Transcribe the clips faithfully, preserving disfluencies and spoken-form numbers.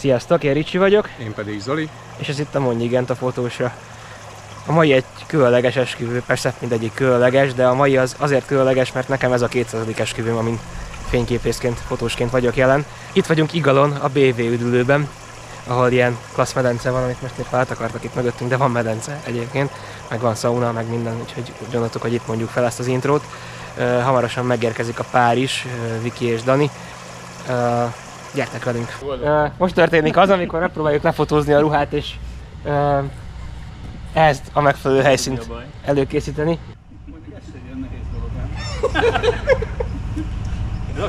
Sziasztok, én Ricsi vagyok. Én pedig Zoli. És ez itt a Mondj igent a fotósra. A mai egy különleges esküvő, persze mindegyik különleges, de a mai az azért különleges, mert nekem ez a kétszázadik esküvőm, amin fényképészként, fotósként vagyok jelen. Itt vagyunk Igalon, a bé vé üdülőben, ahol ilyen klassz medence van, amit most még feltakartak itt mögöttünk, de van medence egyébként, meg van szauna, meg minden, úgyhogy gondoltuk, hogy itt mondjuk fel ezt az intrót. Uh, hamarosan megérkezik a pár is, uh, Viki és Dani. Uh, gyertek velünk! Uh, most történik az, amikor megpróbáljuk lefotózni a ruhát, és uh, ezt a megfelelő helyszínt előkészíteni. Mondjuk ez egy ilyen nehéz dolog.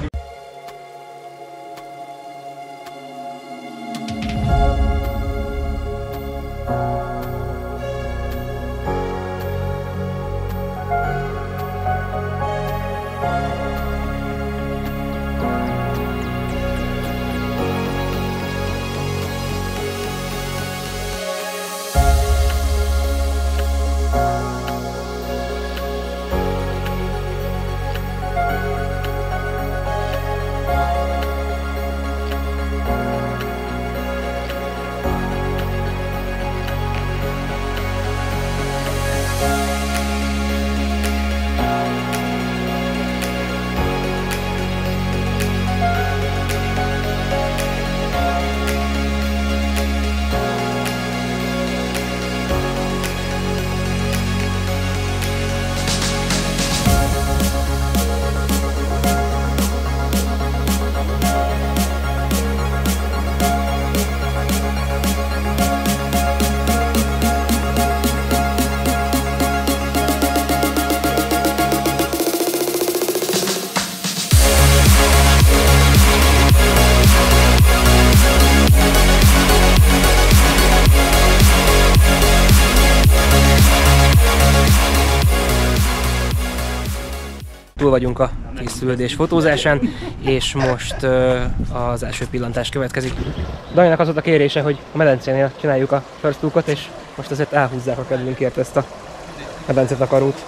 Túl vagyunk a készülődés fotózásán, és most uh, az első pillantás következik. Daninak az volt a kérése, hogy a medencénél csináljuk a first lookot, és most azért elhúzzák a kedvünkért ezt a medencetakarót.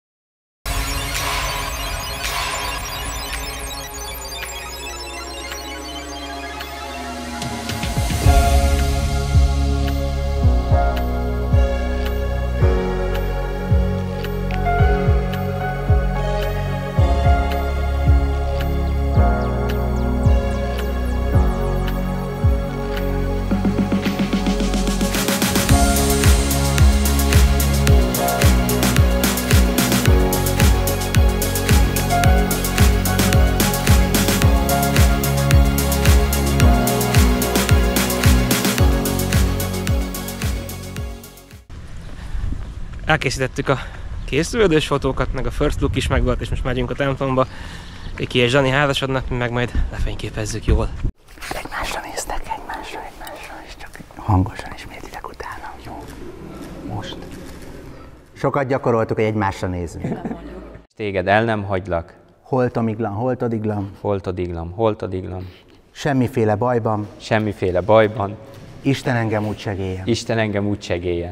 Elkészítettük a készülődős fotókat, meg a first look is megvolt, és most megyünk a templomba. Viki és Dani házasodnak, mi meg majd lefényképezzük jól. Egymásra néztek, egymásra, egymásra, és csak hangosan ismétitek utána. Jó. Most. Sokat gyakoroltuk, hogy egymásra nézzünk. Téged el nem hagylak. Holtomiglam, holtodiglam. Holtodiglam, holtodiglam. Semmiféle bajban. Semmiféle bajban. Isten engem úgy segéljen. Isten engem úgy segéljen.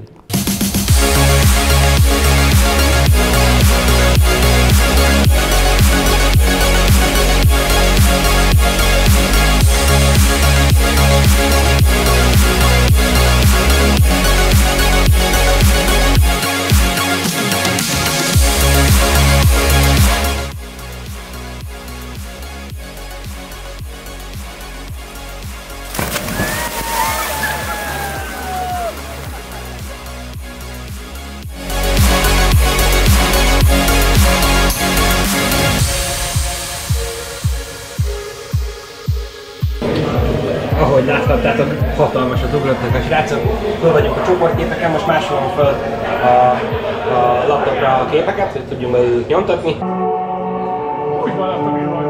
Ahogy láthattátok, hatalmasat ugrottak a srácok. Föl vagyunk a csoportképeken, most másolom föl a, a laptopra a képeket, hogy tudjunk belőlük nyomtatni. Úgy van, azt, ami van.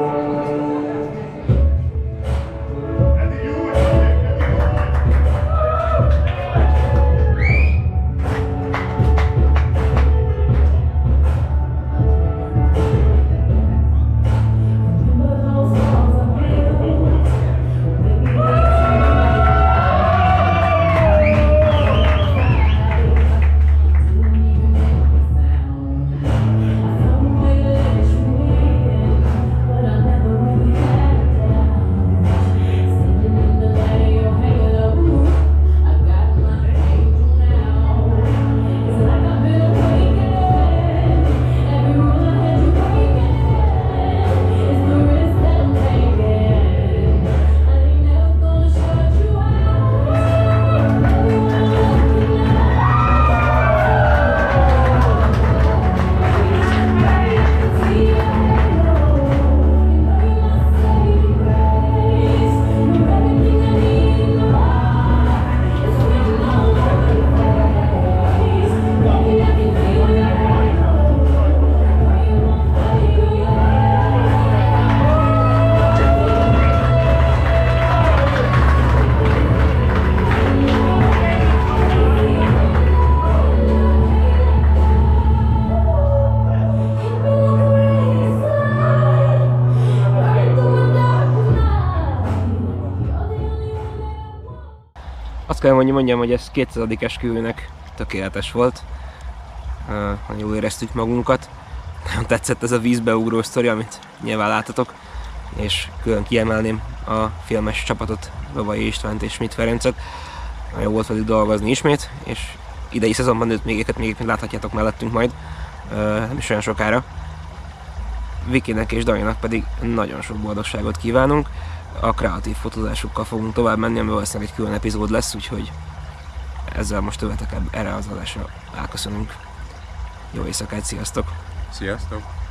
Azt kell mondjam, mondjam, hogy ez kétszázadik esküvőnek tökéletes volt. Uh, nagyon jól éreztük magunkat. Nagyon tetszett ez a vízbeugró sztori, amit nyilván láttatok. És külön kiemelném a filmes csapatot, Babai Istvánt és Schmidt Ferencet. Nagyon volt velük dolgozni ismét, és idei szezonban őt még őket még láthatjátok mellettünk majd, uh, nem is olyan sokára. Vikinek és Daninak pedig nagyon sok boldogságot kívánunk. A kreatív fotózásukkal fogunk tovább menni, ami valószínűleg egy külön epizód lesz, úgyhogy ezzel most tőletek erre az adásra elköszönünk. Jó éjszakát, sziasztok! Sziasztok!